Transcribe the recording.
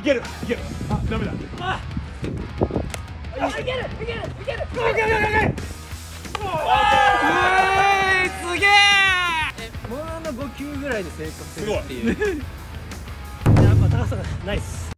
けるいける。あ、ダメだ。あ、いけるいけるいける。オッケーオッケーオッケー。 すげえ。ものの5球ぐらいで成功するっていう。 やっぱ高さがないっす。